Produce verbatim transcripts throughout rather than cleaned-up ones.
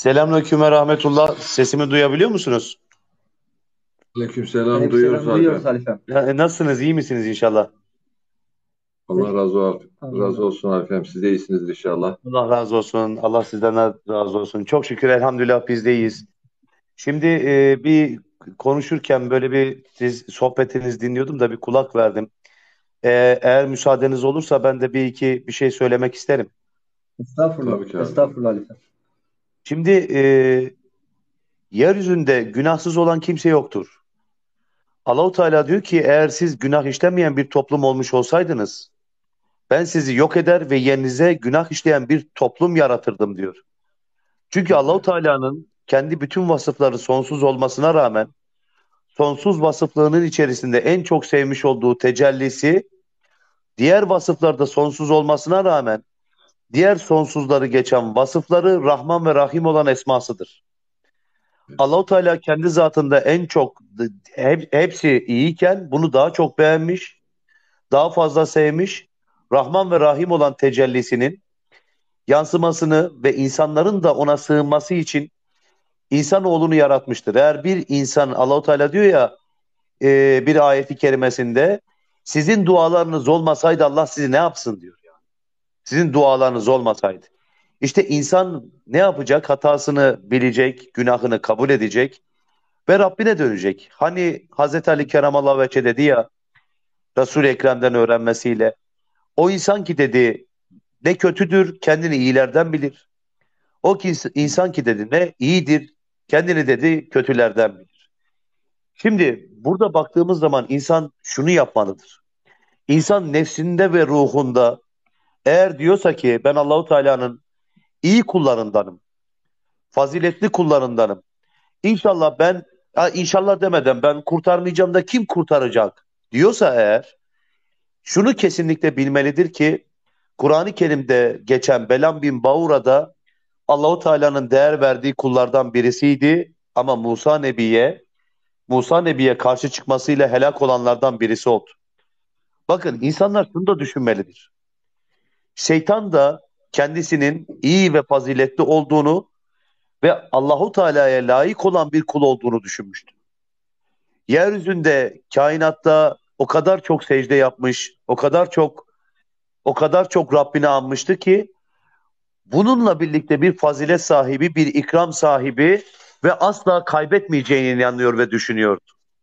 Selamünaleyküm ve rahmetullah. Sesimi duyabiliyor musunuz? Aleykümselam, duyuyoruz Aleykümselam duyuyoruz Halifem. Halifem. Ya, nasılsınız? İyi misiniz inşallah? Allah razı, ol, razı Amin. olsun Halifem. Siz de iyisinizdir inşallah. Allah razı olsun. Allah sizden de razı olsun. Çok şükür elhamdülillah biz de iyiyiz. Şimdi e, bir konuşurken böyle bir siz sohbetiniz dinliyordum da bir kulak verdim. E, eğer müsaadeniz olursa ben de bir iki bir şey söylemek isterim. Estağfurullah. Tabii ki abi. Estağfurullah Halifem. Şimdi e, yeryüzünde günahsız olan kimse yoktur. Allahu Teala diyor ki eğer siz günah işlemeyen bir toplum olmuş olsaydınız ben sizi yok eder ve yerinize günah işleyen bir toplum yaratırdım diyor. Çünkü Allahu Teala'nın kendi bütün vasıfları sonsuz olmasına rağmen sonsuz vasıflığının içerisinde en çok sevmiş olduğu tecellisi diğer vasıflarda sonsuz olmasına rağmen diğer sonsuzları geçen vasıfları Rahman ve Rahim olan esmasıdır. Allahu Teala kendi zatında en çok hep- hepsi iyiyken bunu daha çok beğenmiş, daha fazla sevmiş. Rahman ve Rahim olan tecellisinin yansımasını ve insanların da ona sığınması için insanoğlunu yaratmıştır. Eğer bir insan Allahu Teala diyor ya e, bir ayeti kerimesinde sizin dualarınız olmasaydı Allah sizi ne yapsın diyor. Sizin dualarınız olmasaydı. İşte insan ne yapacak? Hatasını bilecek, günahını kabul edecek ve Rabbine dönecek. Hani Hazreti Ali Keramallahu Vece dedi ya Resul-i Ekrem'den öğrenmesiyle o insan ki dedi ne kötüdür kendini iyilerden bilir. O ki insan ki dedi ne iyidir kendini dedi kötülerden bilir. Şimdi burada baktığımız zaman insan şunu yapmalıdır. İnsan nefsinde ve ruhunda eğer diyorsa ki ben Allahu Teala'nın iyi kullarındanım, faziletli kullarındanım. İnşallah ben ha, inşallah demeden ben kurtarmayacağım da kim kurtaracak diyorsa eğer şunu kesinlikle bilmelidir ki Kur'an-ı Kerim'de geçen Belam bin Baura'da Allahu Teala'nın değer verdiği kullardan birisiydi ama Musa Nebi'ye Musa Nebi'ye karşı çıkmasıyla helak olanlardan birisi oldu. Bakın insanlar şunu da düşünmelidir. Şeytan da kendisinin iyi ve faziletli olduğunu ve Allahu Teala'ya layık olan bir kul olduğunu düşünmüştü. Yeryüzünde, kainatta o kadar çok secde yapmış, o kadar çok o kadar çok Rabbini anmıştı ki bununla birlikte bir fazilet sahibi, bir ikram sahibi ve asla kaybetmeyeceğine inanıyor ve düşünüyordu.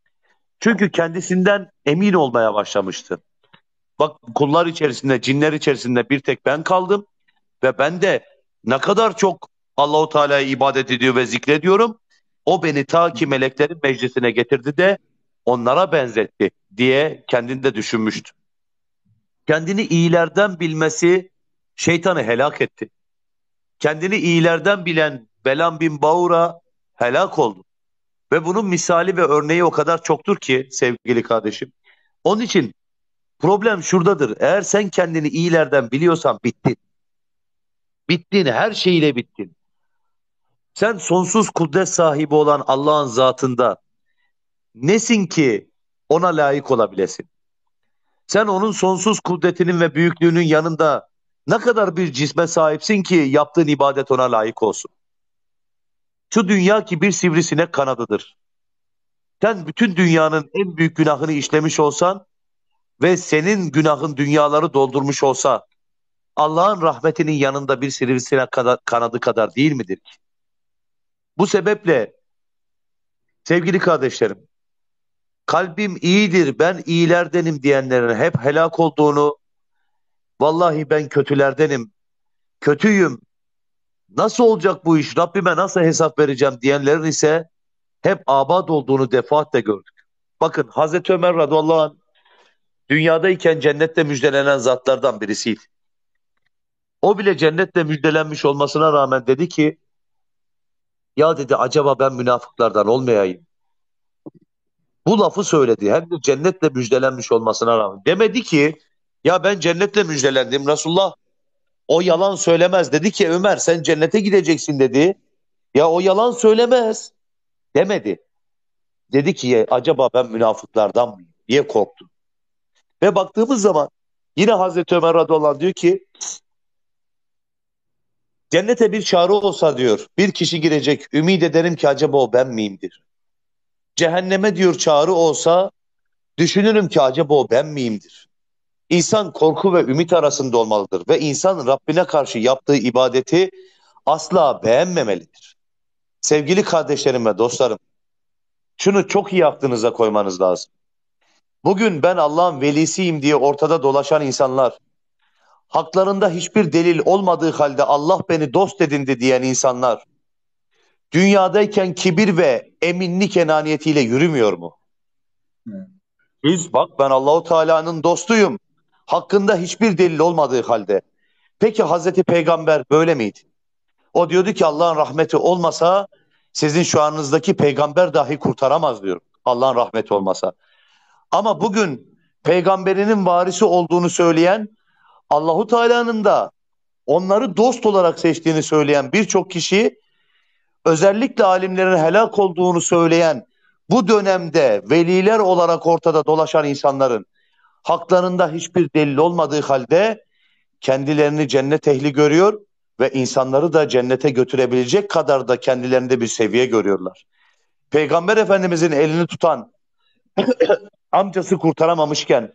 Çünkü kendisinden emin olmaya başlamıştı. Bak kullar içerisinde, cinler içerisinde bir tek ben kaldım ve ben de ne kadar çok Allahu Teala'ya ibadet ediyor ve zikrediyorum. O beni ta ki meleklerin meclisine getirdi de onlara benzetti diye kendinde düşünmüştü. Kendini iyilerden bilmesi şeytanı helak etti. Kendini iyilerden bilen Belam bin Baura helak oldu. Ve bunun misali ve örneği o kadar çoktur ki sevgili kardeşim. Onun için problem şuradadır. Eğer sen kendini iyilerden biliyorsan bittin. Bittin, her şeyiyle bittin. Sen sonsuz kudret sahibi olan Allah'ın zatında nesin ki ona layık olabilesin? Sen onun sonsuz kudretinin ve büyüklüğünün yanında ne kadar bir cisme sahipsin ki yaptığın ibadet ona layık olsun? Şu dünya ki bir sivrisinek kanadıdır. Sen bütün dünyanın en büyük günahını işlemiş olsan ve senin günahın dünyaları doldurmuş olsa Allah'ın rahmetinin yanında bir sivrisinek kadar, kanadı kadar değil midir ki? Bu sebeple sevgili kardeşlerim, kalbim iyidir, ben iyilerdenim diyenlerin hep helak olduğunu, vallahi ben kötülerdenim, kötüyüm, nasıl olacak bu iş, Rabbime nasıl hesap vereceğim diyenlerin ise hep abad olduğunu defaatle gördük. Bakın Hazreti Ömer radıyallahu anh dünyadayken cennetle müjdelenen zatlardan birisiydi. O bile cennetle müjdelenmiş olmasına rağmen dedi ki, ya dedi acaba ben münafıklardan olmayayım. Bu lafı söyledi. Hem de cennetle müjdelenmiş olmasına rağmen. Demedi ki ya ben cennetle müjdelendim Resulullah. O yalan söylemez. Dedi ki Ömer sen cennete gideceksin dedi. Ya o yalan söylemez demedi. Dedi ki acaba ben münafıklardan mıyım diye korktu. Ve baktığımız zaman yine Hazreti Ömer radıyallahu anh diyor ki Cennete bir çağrı olsa diyor, bir kişi girecek, ümid ederim ki acaba o ben miyimdir? Cehenneme diyor çağrı olsa, düşünürüm ki acaba o ben miyimdir? İnsan korku ve ümit arasında olmalıdır ve insan Rabbine karşı yaptığı ibadeti asla beğenmemelidir. Sevgili kardeşlerim ve dostlarım, şunu çok iyi aklınıza koymanız lazım. Bugün ben Allah'ın velisiyim diye ortada dolaşan insanlar, haklarında hiçbir delil olmadığı halde Allah beni dost edindi diyen insanlar, dünyadayken kibir ve eminlik enaniyetiyle yürümüyor mu? Evet. Biz bak ben Allahu Teala'nın dostuyum. Hakkında hiçbir delil olmadığı halde. Peki Hazreti Peygamber böyle miydi? O diyordu ki Allah'ın rahmeti olmasa sizin şu anınızdaki peygamber dahi kurtaramaz diyor. Allah'ın rahmeti olmasa. Ama bugün peygamberinin varisi olduğunu söyleyen, Allahu Teala'nın da onları dost olarak seçtiğini söyleyen birçok kişi, özellikle alimlerin helak olduğunu söyleyen bu dönemde veliler olarak ortada dolaşan insanların haklarında hiçbir delil olmadığı halde kendilerini cennet ehli görüyor ve insanları da cennete götürebilecek kadar da kendilerinde bir seviye görüyorlar. Peygamber Efendimizin elini tutan amcası kurtaramamışken,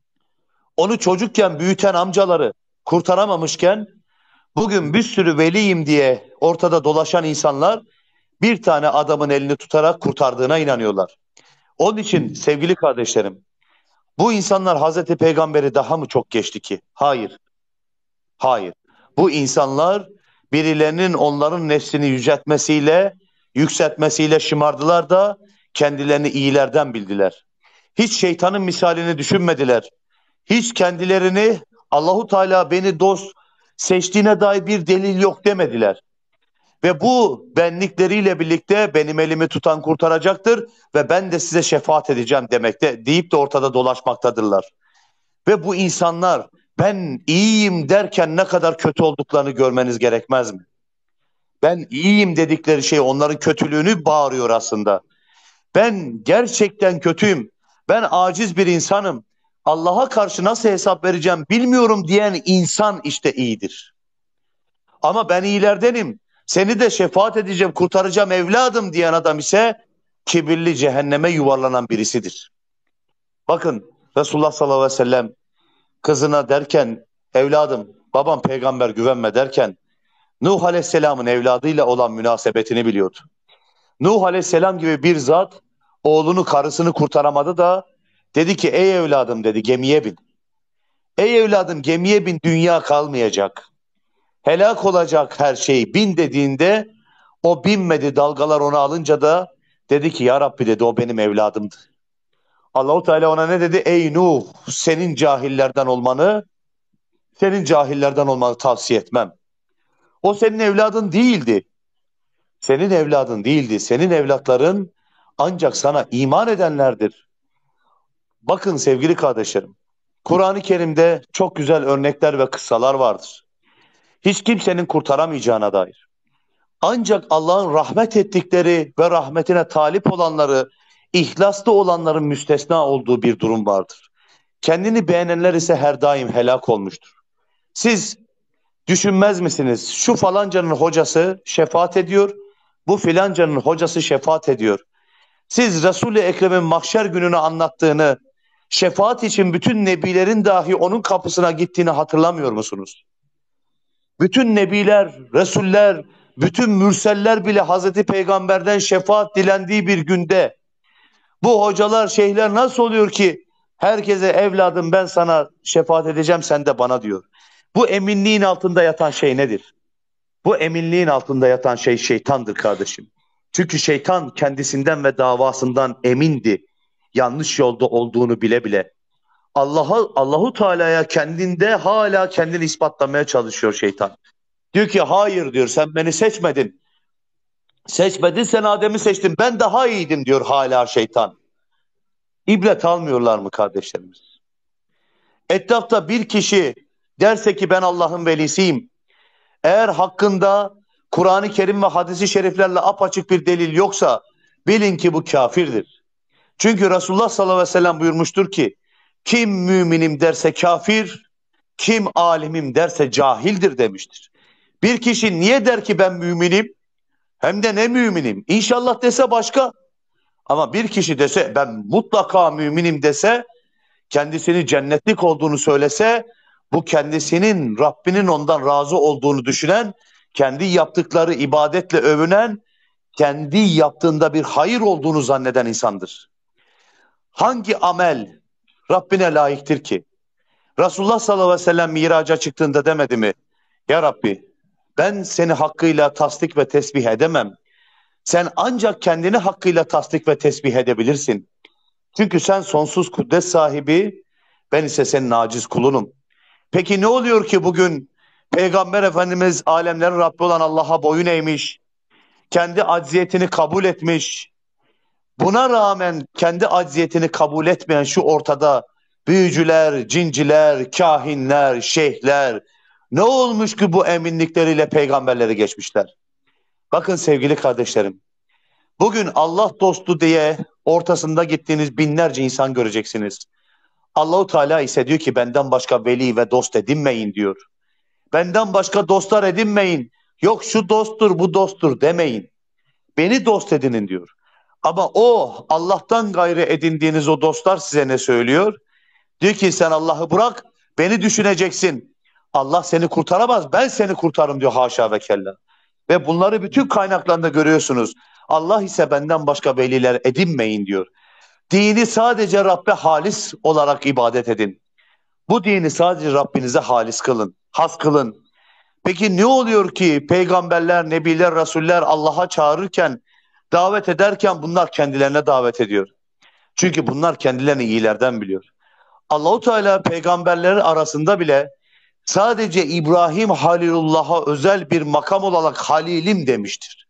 onu çocukken büyüten amcaları kurtaramamışken, bugün bir sürü veliyim diye ortada dolaşan insanlar bir tane adamın elini tutarak kurtardığına inanıyorlar. Onun için sevgili kardeşlerim, bu insanlar Hazreti Peygamber'i daha mı çok geçti ki? Hayır. Hayır. Bu insanlar birilerinin onların nefsini yüceltmesiyle, yükseltmesiyle şımardılar da kendilerini iyilerden bildiler. Hiç şeytanın misalini düşünmediler. Hiç kendilerini Allahu Teala beni dost seçtiğine dair bir delil yok demediler. Ve bu benlikleriyle birlikte benim elimi tutan kurtaracaktır ve ben de size şefaat edeceğim demekte deyip de ortada dolaşmaktadırlar. Ve bu insanlar ben iyiyim derken ne kadar kötü olduklarını görmeniz gerekmez mi? Ben iyiyim dedikleri şey onların kötülüğünü bağırıyor aslında. Ben gerçekten kötüyüm. Ben aciz bir insanım. Allah'a karşı nasıl hesap vereceğim bilmiyorum diyen insan işte iyidir. Ama ben iyilerdenim. Seni de şefaat edeceğim, kurtaracağım evladım diyen adam ise kibirli cehenneme yuvarlanan birisidir. Bakın Resulullah sallallahu aleyhi ve sellem kızına derken evladım, babam peygamber güvenme derken Nuh aleyhisselamın evladıyla olan münasebetini biliyordu. Nuh aleyhisselam gibi bir zat oğlunu karısını kurtaramadı da dedi ki ey evladım dedi gemiye bin. Ey evladım gemiye bin dünya kalmayacak. Helak olacak her şey bin dediğinde o binmedi dalgalar onu alınca da dedi ki ya Rabbi dedi o benim evladımdı. Allahu Teala ona ne dedi? Ey Nuh senin cahillerden olmanı senin cahillerden olmanı tavsiye etmem. O senin evladın değildi. Senin evladın değildi. Senin evlatların ancak sana iman edenlerdir. Bakın sevgili kardeşlerim, Kur'an-ı Kerim'de çok güzel örnekler ve kıssalar vardır. Hiç kimsenin kurtaramayacağına dair. Ancak Allah'ın rahmet ettikleri ve rahmetine talip olanları, ihlaslı olanların müstesna olduğu bir durum vardır. Kendini beğenenler ise her daim helak olmuştur. Siz düşünmez misiniz? Şu falancanın hocası şefaat ediyor, bu filancanın hocası şefaat ediyor. Siz Resul-i Ekrem'in mahşer gününü anlattığını, şefaat için bütün nebilerin dahi onun kapısına gittiğini hatırlamıyor musunuz? Bütün nebiler, resuller, bütün mürseller bile Hazreti Peygamber'den şefaat dilendiği bir günde bu hocalar, şeyhler nasıl oluyor ki herkese evladım ben sana şefaat edeceğim sen de bana diyor. Bu eminliğin altında yatan şey nedir? Bu eminliğin altında yatan şey şeytandır kardeşim. Çünkü şeytan kendisinden ve davasından emindi. Yanlış yolda olduğunu bile bile. Allah'a Allahu Teala'ya kendinde hala kendini ispatlamaya çalışıyor şeytan. Diyor ki hayır diyor sen beni seçmedin. Seçmedin sen Adem'i seçtin. Ben daha iyiydim diyor hala şeytan. İbret almıyorlar mı kardeşlerimiz? Etrafta bir kişi derse ki ben Allah'ın velisiyim. Eğer hakkında Kur'an-ı Kerim ve hadisi şeriflerle apaçık bir delil yoksa bilin ki bu kafirdir. Çünkü Resulullah sallallahu aleyhi ve sellem buyurmuştur ki kim müminim derse kafir, kim alimim derse cahildir demiştir. Bir kişi niye der ki ben müminim? Hem de ne müminim? İnşallah dese başka. Ama bir kişi dese ben mutlaka müminim dese, kendisini cennetlik olduğunu söylese, bu kendisinin Rabbinin ondan razı olduğunu düşünen, kendi yaptıkları ibadetle övünen, kendi yaptığında bir hayır olduğunu zanneden insandır. Hangi amel Rabbine layıktır ki? Resulullah sallallahu aleyhi ve sellem miraca çıktığında demedi mi? Ya Rabbi, ben seni hakkıyla tasdik ve tesbih edemem. Sen ancak kendini hakkıyla tasdik ve tesbih edebilirsin. Çünkü sen sonsuz kudret sahibi, ben ise senin aciz kulunum. Peki ne oluyor ki bugün Peygamber Efendimiz alemlerin Rabbi olan Allah'a boyun eğmiş, kendi acziyetini kabul etmiş. Buna rağmen kendi acziyetini kabul etmeyen şu ortada büyücüler, cinciler, kahinler, şeyhler ne olmuş ki bu eminlikleriyle peygamberleri geçmişler? Bakın sevgili kardeşlerim, bugün Allah dostu diye ortasında gittiğiniz binlerce insan göreceksiniz. Allahu Teala ise diyor ki benden başka veli ve dost edinmeyin diyor. Benden başka dostlar edinmeyin. Yok şu dosttur, bu dosttur demeyin. Beni dost edinin diyor. Ama o Allah'tan gayrı edindiğiniz o dostlar size ne söylüyor? Diyor ki sen Allah'ı bırak, beni düşüneceksin. Allah seni kurtaramaz, ben seni kurtarırım diyor, haşa ve kella. Ve bunları bütün kaynaklarında görüyorsunuz. Allah ise benden başka veliler edinmeyin diyor. Dini sadece Rabbe halis olarak ibadet edin. Bu dini sadece Rabbinize halis kılın, has kılın. Peki ne oluyor ki peygamberler, nebiler, rasuller Allah'a çağırırken, davet ederken bunlar kendilerine davet ediyor. Çünkü bunlar kendilerini iyilerden biliyor. Allahu Teala peygamberlerin arasında bile sadece İbrahim Halilullah'a özel bir makam olarak Halilim demiştir.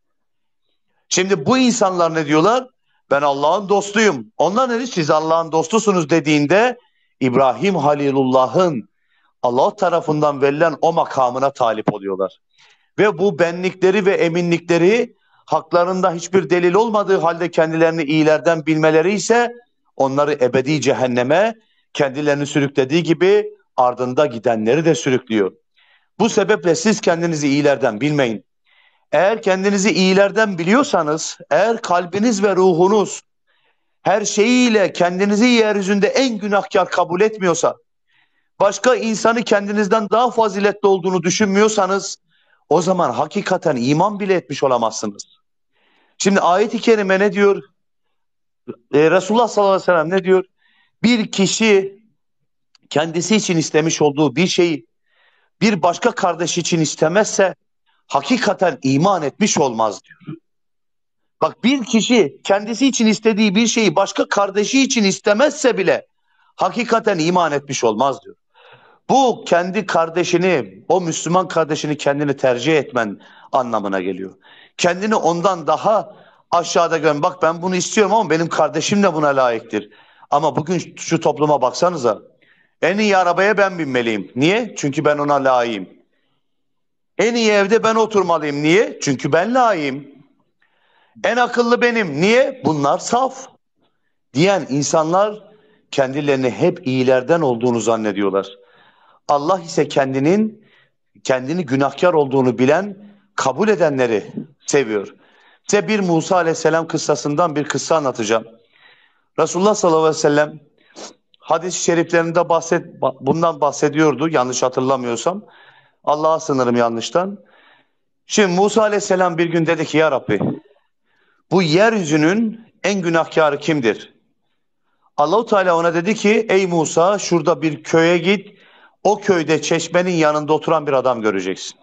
Şimdi bu insanlar ne diyorlar? Ben Allah'ın dostuyum. Onlar ne diyor? Siz Allah'ın dostusunuz dediğinde İbrahim Halilullah'ın Allah tarafından verilen o makamına talip oluyorlar. Ve bu benlikleri ve eminlikleri haklarında hiçbir delil olmadığı halde kendilerini iyilerden bilmeleri ise onları ebedi cehenneme kendilerini sürüklediği gibi ardında gidenleri de sürüklüyor. Bu sebeple siz kendinizi iyilerden bilmeyin. Eğer kendinizi iyilerden biliyorsanız, eğer kalbiniz ve ruhunuz her şeyiyle kendinizi yeryüzünde en günahkar kabul etmiyorsa, başka insanı kendinizden daha faziletli olduğunu düşünmüyorsanız, o zaman hakikaten iman bile etmiş olamazsınız. Şimdi ayet-i kerime ne diyor? Ee, Resulullah sallallahu aleyhi ve sellem ne diyor? Bir kişi kendisi için istemiş olduğu bir şeyi bir başka kardeş için istemezse hakikaten iman etmiş olmaz diyor. Bak, bir kişi kendisi için istediği bir şeyi başka kardeşi için istemezse bile hakikaten iman etmiş olmaz diyor. Bu kendi kardeşini, o Müslüman kardeşini kendini tercih etmen anlamına geliyor. Kendini ondan daha aşağıda görün. Bak ben bunu istiyorum ama benim kardeşim de buna layıktır. Ama bugün şu topluma baksanıza. En iyi arabaya ben binmeliyim. Niye? Çünkü ben ona layığım. En iyi evde ben oturmalıyım. Niye? Çünkü ben layığım. En akıllı benim. Niye? Bunlar saf. Diyen insanlar kendilerini hep iyilerden olduğunu zannediyorlar. Allah ise kendinin kendini günahkar olduğunu bilen, kabul edenleri seviyor. Size bir Musa aleyhisselam kıssasından bir kıssa anlatacağım. Resulullah sallallahu aleyhi ve sellem hadis-i şeriflerinde bahset, bundan bahsediyordu yanlış hatırlamıyorsam. Allah'a sığınırım yanlıştan. Şimdi Musa aleyhisselam bir gün dedi ki ya Rabbi, bu yeryüzünün en günahkarı kimdir? Allah-u Teala ona dedi ki ey Musa, şurada bir köye git, o köyde çeşmenin yanında oturan bir adam göreceksin.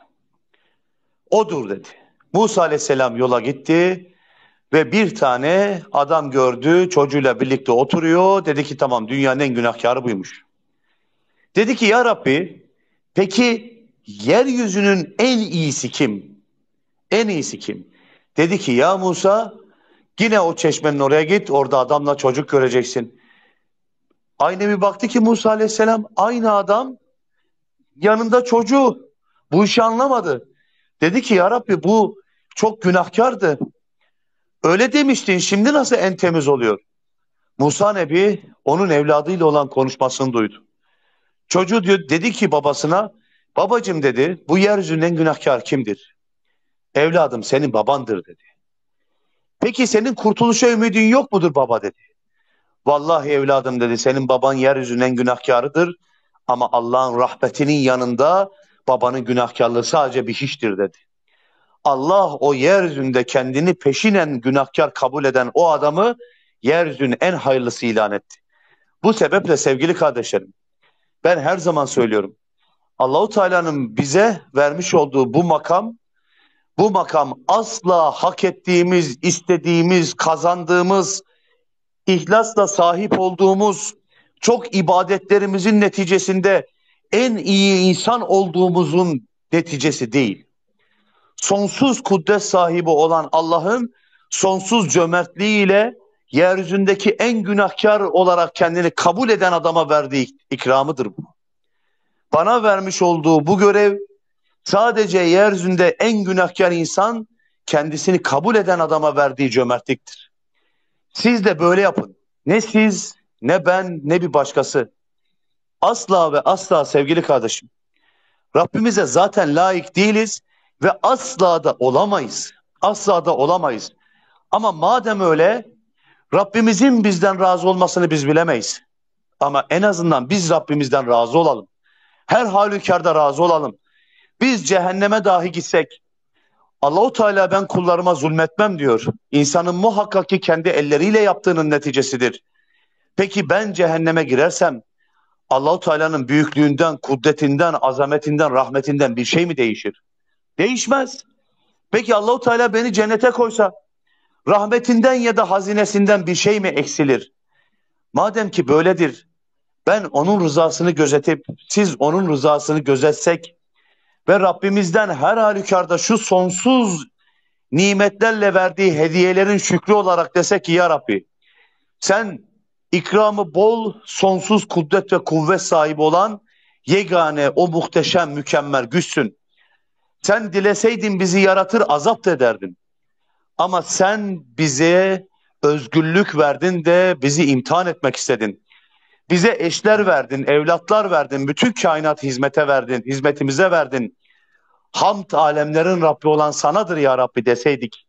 Odur dedi. Musa aleyhisselam yola gitti ve bir tane adam gördü, çocuğuyla birlikte oturuyor. Dedi ki tamam, dünyanın en günahkarı buymuş. Dedi ki ya Rabbi, peki yeryüzünün en iyisi kim? En iyisi kim? Dedi ki ya Musa, yine o çeşmenin oraya git, orada adamla çocuk göreceksin. Aynı bir baktı ki Musa aleyhisselam, aynı adam, yanında çocuğu. Bu işi anlamadı. Dedi ki ya Rabbi, bu çok günahkardı. Öyle demiştin, şimdi nasıl en temiz oluyor? Musa Nebi onun evladıyla olan konuşmasını duydu. Çocuğu diyor, dedi ki babasına, Babacım dedi, bu yeryüzünden günahkar kimdir? Evladım senin babandır dedi. Peki senin kurtuluşa ümidin yok mudur baba dedi. Vallahi evladım dedi, senin baban yeryüzünden günahkarıdır ama Allah'ın rahmetinin yanında babanın günahkarlığı sadece bir hiçtir dedi. Allah o yeryüzünde kendini peşinen günahkar kabul eden o adamı yeryüzünün en hayırlısı ilan etti. Bu sebeple sevgili kardeşlerim, ben her zaman söylüyorum. Allahu Teala'nın bize vermiş olduğu bu makam, bu makam asla hak ettiğimiz, istediğimiz, kazandığımız, ihlasla sahip olduğumuz, çok ibadetlerimizin neticesinde en iyi insan olduğumuzun neticesi değil. Sonsuz kudret sahibi olan Allah'ın sonsuz cömertliğiyle yeryüzündeki en günahkar olarak kendini kabul eden adama verdiği ikramıdır bu. Bana vermiş olduğu bu görev sadece yeryüzünde en günahkar insan kendisini kabul eden adama verdiği cömertliktir. Siz de böyle yapın. Ne siz, ne ben, ne bir başkası. Asla ve asla sevgili kardeşim. Rabbimize zaten layık değiliz ve asla da olamayız. Asla da olamayız. Ama madem öyle, Rabbimizin bizden razı olmasını biz bilemeyiz. Ama en azından biz Rabbimizden razı olalım. Her halükarda razı olalım. Biz cehenneme dahi gitsek, Allahu Teala ben kullarıma zulmetmem diyor. İnsanın muhakkak ki kendi elleriyle yaptığının neticesidir. Peki ben cehenneme girersem Allahu Teala'nın büyüklüğünden, kudretinden, azametinden, rahmetinden bir şey mi değişir? Değişmez. Peki Allahu Teala beni cennete koysa rahmetinden ya da hazinesinden bir şey mi eksilir? Madem ki böyledir, ben onun rızasını gözetip siz onun rızasını gözetsek ve Rabbimizden her halükarda şu sonsuz nimetlerle verdiği hediyelerin şükrü olarak desek ki ya Rabbi sen ikramı bol, sonsuz kudret ve kuvvet sahibi olan yegane o muhteşem, mükemmel güçsün. Sen dileseydin bizi yaratır azap da ederdin. Ama sen bize özgürlük verdin de bizi imtihan etmek istedin. Bize eşler verdin, evlatlar verdin, bütün kainat hizmete verdin, hizmetimize verdin. Hamd alemlerin Rabbi olan sanadır ya Rabbi deseydik.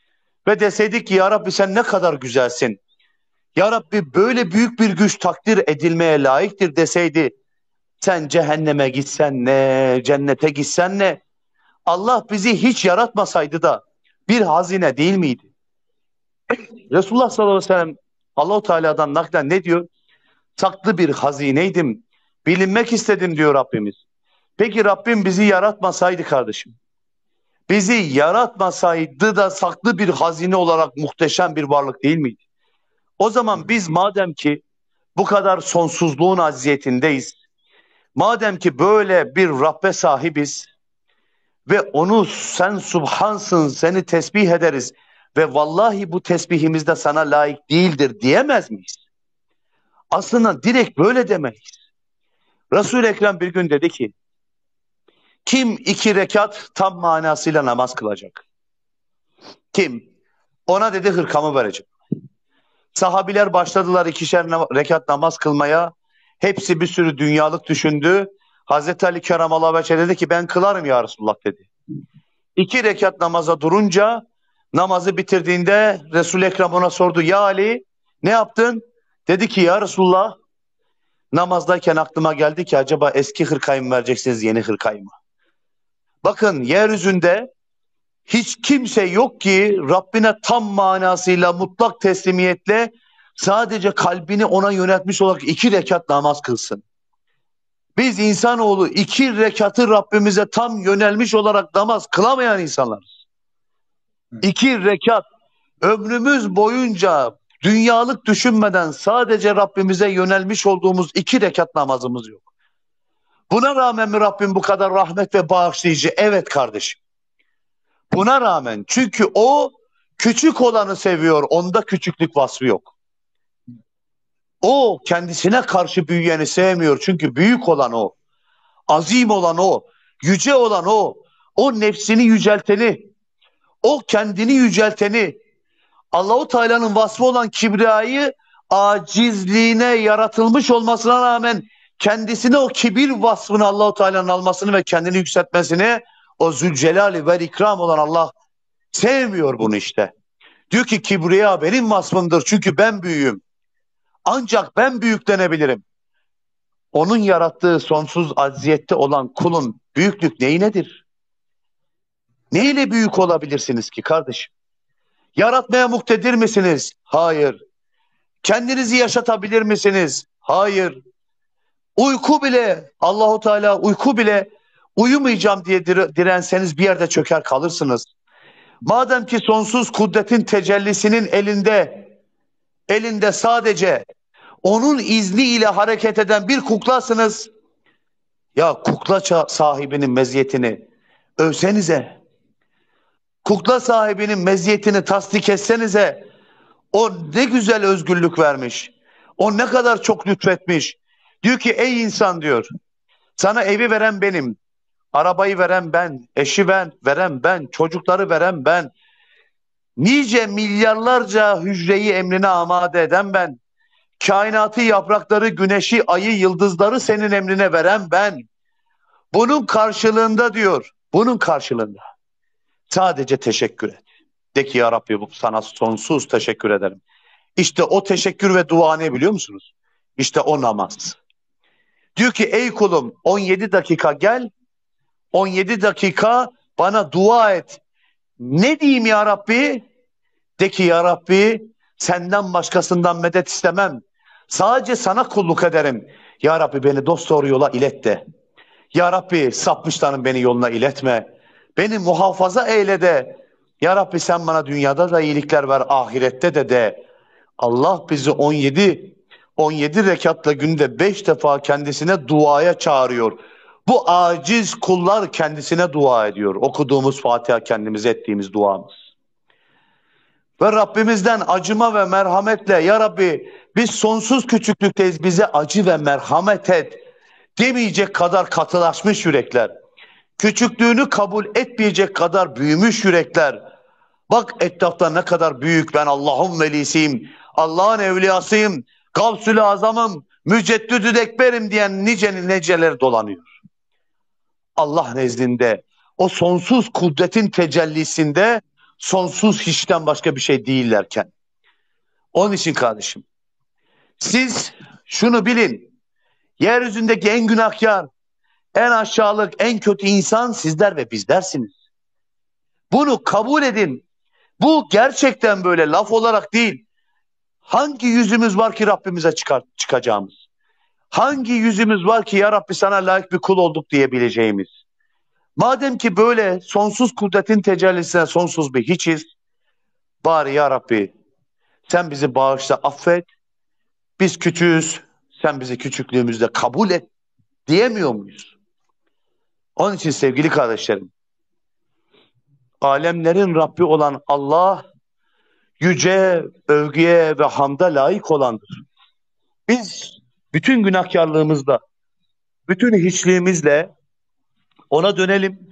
Ve deseydik ki ya Rabbi sen ne kadar güzelsin. Ya Rabbi böyle büyük bir güç takdir edilmeye layıktır deseydi. Sen cehenneme gitsen ne, cennete gitsen ne? Allah bizi hiç yaratmasaydı da bir hazine değil miydi? Resulullah sallallahu aleyhi ve sellem Allah-u Teala'dan naklen ne diyor? Saklı bir hazineydim, bilinmek istedim diyor Rabbimiz. Peki Rabbim bizi yaratmasaydı kardeşim, bizi yaratmasaydı da saklı bir hazine olarak muhteşem bir varlık değil miydi? O zaman biz madem ki bu kadar sonsuzluğun aziyetindeyiz, madem ki böyle bir Rabbe sahibiz ve onu sen subhansın, seni tesbih ederiz ve vallahi bu tesbihimiz de sana layık değildir diyemez miyiz? Aslında direkt böyle demeliyiz. Resul-i Ekrem bir gün dedi ki, kim iki rekat tam manasıyla namaz kılacak? Kim? Ona dedi hırkamı vereceğim. Sahabiler başladılar ikişer rekat namaz kılmaya. Hepsi bir sürü dünyalık düşündü. Hazreti Ali Keramallahu Vece dedi ki ben kılarım ya Resulullah dedi. İki rekat namaza durunca namazı bitirdiğinde Resul-i Ekrem ona sordu. Ya Ali ne yaptın? Dedi ki ya Resulullah namazdayken aklıma geldi ki acaba eski hırkayı mı vereceksiniz yeni hırkayı mı? Bakın yeryüzünde hiç kimse yok ki Rabbine tam manasıyla mutlak teslimiyetle sadece kalbini ona yöneltmiş olarak iki rekat namaz kılsın. Biz insanoğlu iki rekatı Rabbimize tam yönelmiş olarak namaz kılamayan insanlarız. İki rekat ömrümüz boyunca dünyalık düşünmeden sadece Rabbimize yönelmiş olduğumuz iki rekat namazımız yok. Buna rağmen mi Rabbim bu kadar rahmet ve bağışlayıcı? Evet kardeşim. Buna rağmen çünkü o küçük olanı seviyor. Onda küçüklük vasfı yok. O kendisine karşı büyüyeni sevmiyor. Çünkü büyük olan o. Azim olan o. Yüce olan o. O nefsini yücelteni. O kendini yücelteni. Allahu Teala'nın vasfı olan kibriyayı acizliğine yaratılmış olmasına rağmen kendisine o kibir vasfını Allahu Teala'nın almasını ve kendini yükseltmesini o Zülcelali ve İkram olan Allah sevmiyor bunu işte. Diyor ki kibriya benim vasfımdır çünkü ben büyüğüm. Ancak ben büyüklenebilirim. Onun yarattığı sonsuz acziyette olan kulun büyüklük neyinedir? Neyle büyük olabilirsiniz ki kardeşim? Yaratmaya muktedir misiniz? Hayır. Kendinizi yaşatabilir misiniz? Hayır. Uyku bile, Allahu Teala uyku bile uyumayacağım diye dire- direnseniz bir yerde çöker kalırsınız. Madem ki sonsuz kudretin tecellisinin elinde, elinde sadece onun izniyle hareket eden bir kuklasınız. Ya kukla ça- sahibinin meziyetini övsenize. Kukla sahibinin meziyetini tasdik etsenize. O ne güzel özgürlük vermiş. O ne kadar çok lütfetmiş. Diyor ki ey insan diyor. Sana evi veren benim. Arabayı veren ben. Eşi ben, veren ben. Çocukları veren ben. Nice milyarlarca hücreyi emrine amade eden ben. Kainatı, yaprakları, güneşi, ayı, yıldızları senin emrine veren ben. Bunun karşılığında diyor. Bunun karşılığında. Sadece teşekkür et. De ki ya Rabbi sana sonsuz teşekkür ederim. İşte o teşekkür ve dua ne biliyor musunuz? İşte o namaz. Diyor ki ey kulum on yedi dakika gel, on yedi dakika bana dua et. Ne diyeyim ya Rabbi? De ki ya Rabbi senden başkasından medet istemem. Sadece sana kulluk ederim. Ya Rabbi beni dosdoğru yola ilet de. Ya Rabbi sapmışların beni yoluna iletme. Beni muhafaza eyle de. Ya Rabbi sen bana dünyada da iyilikler ver, ahirette de de. Allah bizi on yedi on yedi rekatla günde beş defa kendisine duaya çağırıyor. Bu aciz kullar kendisine dua ediyor. Okuduğumuz Fatiha kendimize ettiğimiz duamız. Ve Rabbimizden acıma ve merhametle ya Rabbi biz sonsuz küçüklükteyiz bize acı ve merhamet et demeyecek kadar katılaşmış yürekler. Küçüklüğünü kabul etmeyecek kadar büyümüş yürekler. Bak etrafta ne kadar büyük ben Allah'ın velisiyim, Allah'ın evliyasıyım, Gavsül Azam'ım, Müceddüdül Ekber'im diyen nice niceler dolanıyor. Allah nezdinde o sonsuz kudretin tecellisinde sonsuz hiçten başka bir şey değillerken. Onun için kardeşim siz şunu bilin. Yeryüzündeki en günahkar, en aşağılık, en kötü insan sizler ve bizlersiniz. Bunu kabul edin. Bu gerçekten böyle laf olarak değil. Hangi yüzümüz var ki Rabbimize çıkar, çıkacağımız? Hangi yüzümüz var ki ya Rabbi sana layık bir kul olduk diyebileceğimiz? Madem ki böyle sonsuz kudretin tecellisine sonsuz bir hiçiz, bari ya Rabbi sen bizi bağışla, affet. Biz küçüğüz, sen bizi küçüklüğümüzde kabul et diyemiyor muyuz? Onun için sevgili kardeşlerim, alemlerin Rabbi olan Allah yüce, övgüye ve hamda layık olandır. Biz bütün günahkarlığımızla, bütün hiçliğimizle ona dönelim,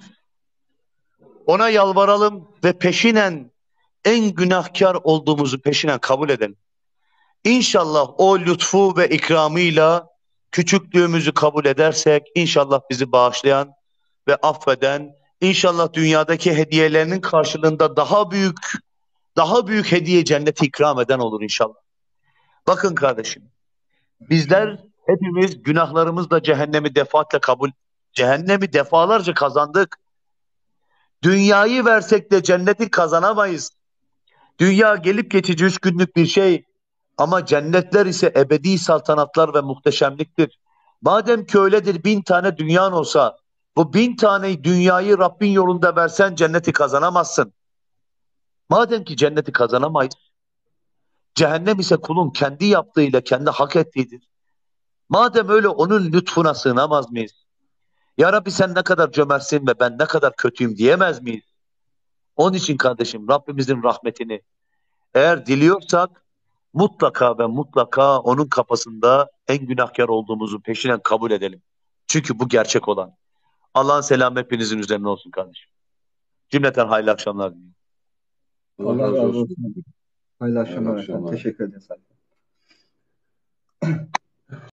ona yalvaralım ve peşinen en günahkar olduğumuzu peşinen kabul edelim. İnşallah o lütfu ve ikramıyla küçüklüğümüzü kabul edersek inşallah bizi bağışlayan ve affeden, inşallah dünyadaki hediyelerinin karşılığında daha büyük, daha büyük hediye cenneti ikram eden olur inşallah. Bakın kardeşim, bizler hepimiz günahlarımızla cehennemi defaatle kabul, cehennemi defalarca kazandık. Dünyayı versek de cenneti kazanamayız. Dünya gelip geçici üç günlük bir şey. Ama cennetler ise ebedi saltanatlar ve muhteşemliktir. Madem ki öyledir bin tane dünyan olsa, bu bin tane dünyayı Rabbin yolunda versen cenneti kazanamazsın. Madem ki cenneti kazanamayız, cehennem ise kulun kendi yaptığıyla kendi hak ettiğidir. Madem öyle onun lütfuna sığınamaz mıyız? Ya Rabbi sen ne kadar cömertsin ve ben ne kadar kötüyüm diyemez miyiz? Onun için kardeşim Rabbimizin rahmetini eğer diliyorsak mutlaka ve mutlaka onun kapısında en günahkar olduğumuzu peşinen kabul edelim. Çünkü bu gerçek olan. Allah'ın selamı hepinizin üzerine olsun kardeşim. Cümleten hayırlı akşamlar diliyorum. Allah Allah razı razı olsun. olsun. Hayırlı akşamlar Hayırlı efendim. akşamlar. Teşekkür ederiz.